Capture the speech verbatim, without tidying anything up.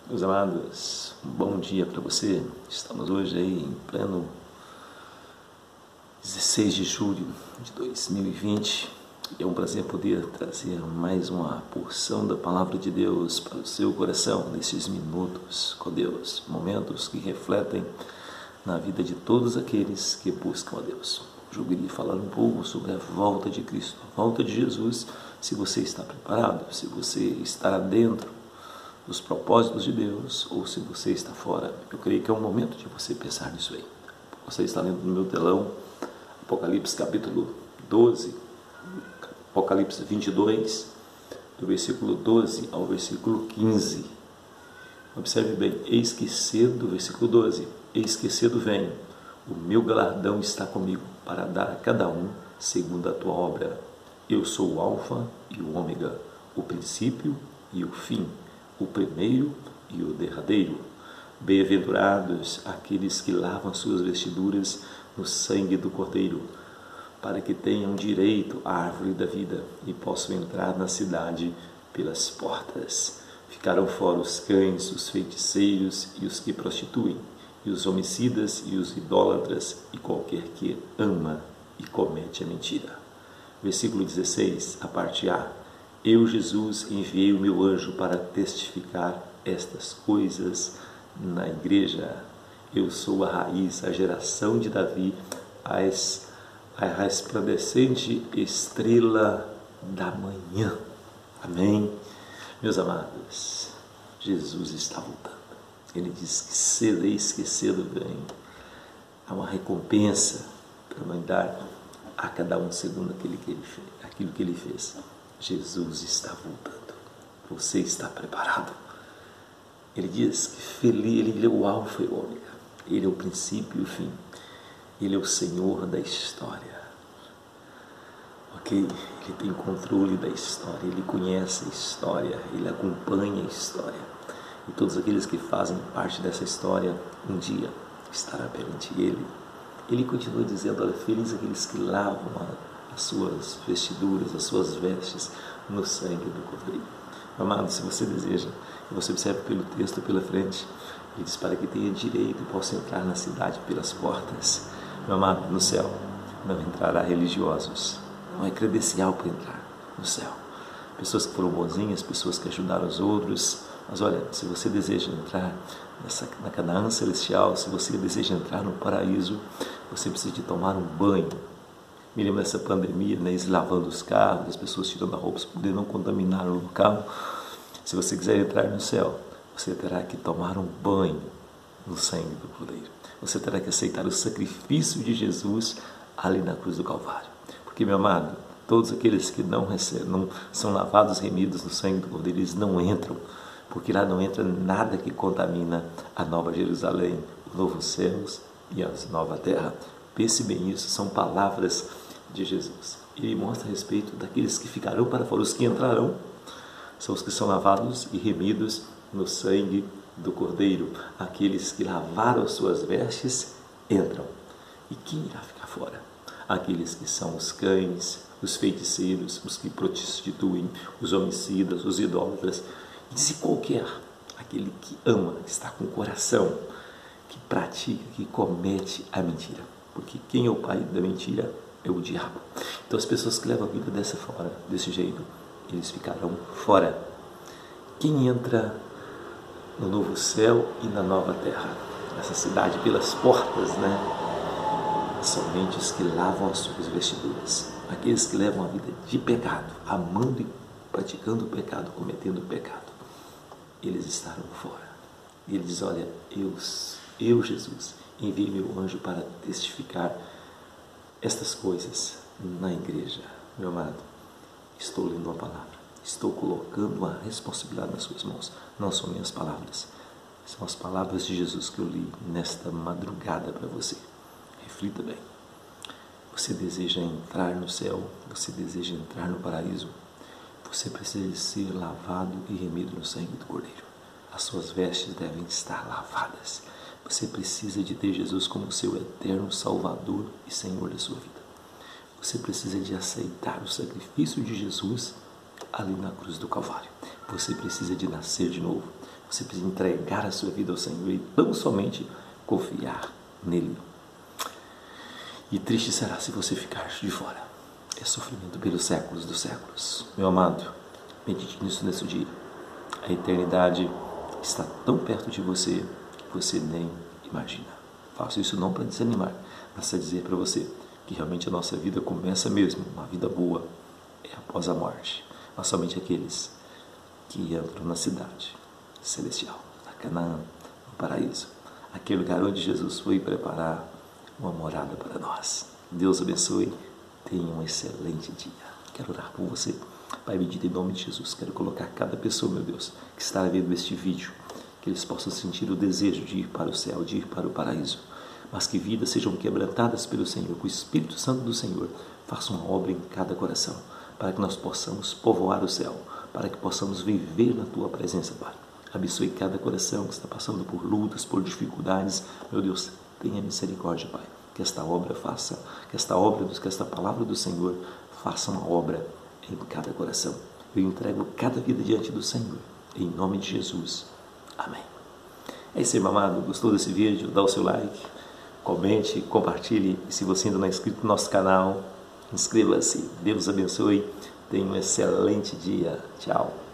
Meus amados, um bom dia para você. Estamos hoje aí em pleno dezesseis de julho de dois mil e vinte e é um prazer poder trazer mais uma porção da Palavra de Deus para o seu coração nesses minutos com Deus, momentos que refletem na vida de todos aqueles que buscam a Deus. Hoje eu queria falar um pouco sobre a volta de Cristo, a volta de Jesus, se você está preparado, se você está dentro dos propósitos de Deus ou se você está fora. Eu creio que é um momento de você pensar nisso aí. Você está lendo no meu telão Apocalipse capítulo doze, Apocalipse vinte e dois, do versículo doze ao versículo quinze. Observe bem, eis que cedo, versículo doze, eis que cedo venho, o meu galardão está comigo, para dar a cada um segundo a tua obra. Eu sou o Alfa e o Ômega, o princípio e o fim, o primeiro e o derradeiro. Bem-aventurados aqueles que lavam suas vestiduras no sangue do Cordeiro, para que tenham direito à árvore da vida e possam entrar na cidade pelas portas. Ficarão fora os cães, os feiticeiros e os que prostituem, e os homicidas e os idólatras, e qualquer que ama e comete a mentira. Versículo dezesseis, a parte A. Eu, Jesus, enviei o meu anjo para testificar estas coisas na igreja. Eu sou a raiz, a geração de Davi, as, a resplandecente estrela da manhã. Amém? Meus amados, Jesus está voltando. Ele diz que cedo, eis que cedo vem. Há uma recompensa para mandar a cada um segundo aquilo que ele fez. Aquilo que ele fez. Jesus está voltando. Você está preparado? Ele diz que feliz, ele é o Alfa e o Ômega. Ele é o princípio e o fim. Ele é o Senhor da história. Ok? Ele tem controle da história. Ele conhece a história. Ele acompanha a história. E todos aqueles que fazem parte dessa história, um dia estará perante Ele. Ele continua dizendo, olha, feliz aqueles que lavam a as suas vestiduras, as suas vestes no sangue do Cordeiro. Amado, se você deseja, e você observa pelo texto pela frente, ele diz para que tenha direito e possa entrar na cidade pelas portas. Meu amado, no céu não entrará religiosos, não é credencial para entrar no céu. Pessoas que foram bonzinhas, pessoas que ajudaram os outros, mas olha, se você deseja entrar nessa, na Canaã celestial, se você deseja entrar no paraíso, você precisa de tomar um banho. Me lembro dessa pandemia, né, eles lavando os carros, as pessoas tirando a roupa para poder não contaminar o local. Se você quiser entrar no céu, você terá que tomar um banho no sangue do Cordeiro. Você terá que aceitar o sacrifício de Jesus ali na cruz do Calvário. Porque, meu amado, todos aqueles que não, recebem, não são lavados, remidos no sangue do Cordeiro, eles não entram, porque lá não entra nada que contamina a nova Jerusalém, os novos céus e a nova terra. Pense bem nisso, são palavras de Jesus. Ele mostra a respeito daqueles que ficarão para fora. Os que entrarão são os que são lavados e remidos no sangue do Cordeiro. Aqueles que lavaram as suas vestes entram. E quem irá ficar fora? Aqueles que são os cães, os feiticeiros, os que prostituem, os homicidas, os idólatras, e qualquer, aquele que ama, que está com o coração, que pratica, que comete a mentira. Porque quem é o pai da mentira é o diabo. Então as pessoas que levam a vida dessa forma, desse jeito, eles ficarão fora. Quem entra no novo céu e na nova terra, nessa cidade pelas portas, né? Somente os que lavam as suas vestiduras. Aqueles que levam a vida de pecado, amando e praticando o pecado, cometendo o pecado, eles estarão fora. E ele diz, olha, eu, eu Jesus, enviei meu anjo para testificar estas coisas na igreja. Meu amado, estou lendo uma palavra, estou colocando uma responsabilidade nas suas mãos. Não são minhas palavras, são as palavras de Jesus que eu li nesta madrugada para você. Reflita bem. Você deseja entrar no céu, você deseja entrar no paraíso, você precisa ser lavado e remido no sangue do Cordeiro. As suas vestes devem estar lavadas. Você precisa de ter Jesus como seu eterno Salvador e Senhor da sua vida. Você precisa de aceitar o sacrifício de Jesus ali na cruz do Calvário. Você precisa de nascer de novo. Você precisa entregar a sua vida ao Senhor e não somente confiar nele. E triste será se você ficar de fora. É sofrimento pelos séculos dos séculos. Meu amado, medite nisso nesse dia. A eternidade está tão perto de você que você nem imagina. Faço isso não para desanimar, mas para dizer para você que realmente a nossa vida começa mesmo, uma vida boa, é após a morte. Mas somente aqueles que entram na cidade celestial, na Canaã, no paraíso, aquele lugar onde Jesus foi preparar uma morada para nós. Deus abençoe, tenha um excelente dia. Quero orar por você. Pai bendito, em nome de Jesus, quero colocar cada pessoa, meu Deus, que está vendo este vídeo, que eles possam sentir o desejo de ir para o céu, de ir para o paraíso, mas que vidas sejam quebrantadas pelo Senhor, que o Espírito Santo do Senhor faça uma obra em cada coração, para que nós possamos povoar o céu, para que possamos viver na Tua presença, Pai. Abençoe cada coração que está passando por lutas, por dificuldades. Meu Deus, tenha misericórdia, Pai. Que esta obra faça, que esta obra, que esta palavra do Senhor faça uma obra em cada coração. Eu entrego cada vida diante do Senhor, em nome de Jesus. Amém. É isso aí, meu amado. Gostou desse vídeo? Dá o seu like, comente, compartilhe. E se você ainda não é inscrito no nosso canal, inscreva-se. Deus abençoe. Tenha um excelente dia. Tchau.